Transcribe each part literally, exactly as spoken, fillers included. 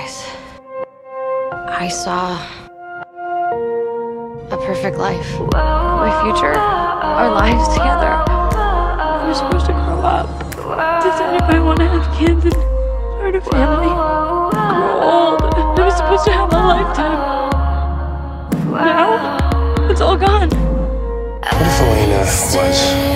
eyes, I saw a perfect life. My future, our lives together. We're supposed to grow up. Does anybody want to have kids and start a family? Grow old. I was supposed to have a lifetime. Now, it's all gone. What if Elena was the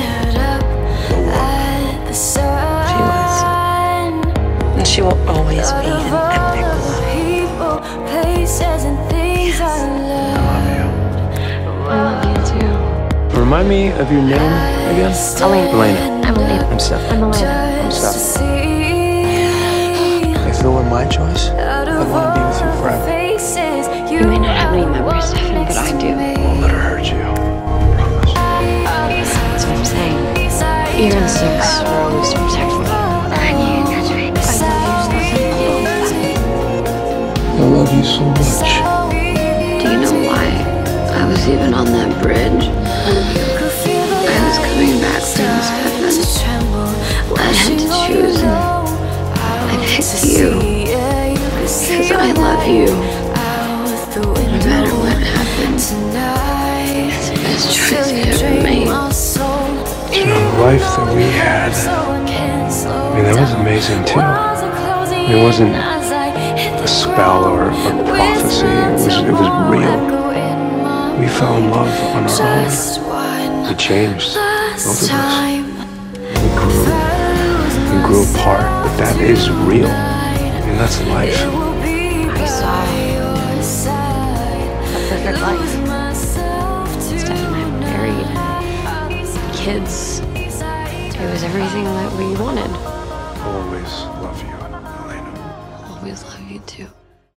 one? She was. And she will always be an epic love. Yes. I love you. I love you too. Remind me of your name again? Elena. Elena. I'm Elena. I'm Stefan. I'm Elena. I'm Stefan. If it were my choice, I'd want to be with you forever. You may not have any memories, Stefan, but I do. I won't let her hurt you. Promise. That's what I'm saying. You're in six. We're always to protect me. I need you to touch me. I love you so much. Do you know why I was even on that bridge? I was coming back from Stefan. I had to choose, and I picked you. Because I love you. No matter what happens, it's the best choice I ever made. You know, the life that we had, I mean, that was amazing too. I mean, it wasn't a spell or a prophecy. It was, it was real. We fell in love on our own. We changed, both of us. We grew. We grew apart, but that is real. I mean, that's life. I saw a perfect life. Stefan and I were married. Kids. It was everything that we wanted. Always love you, Elena. Always love you too.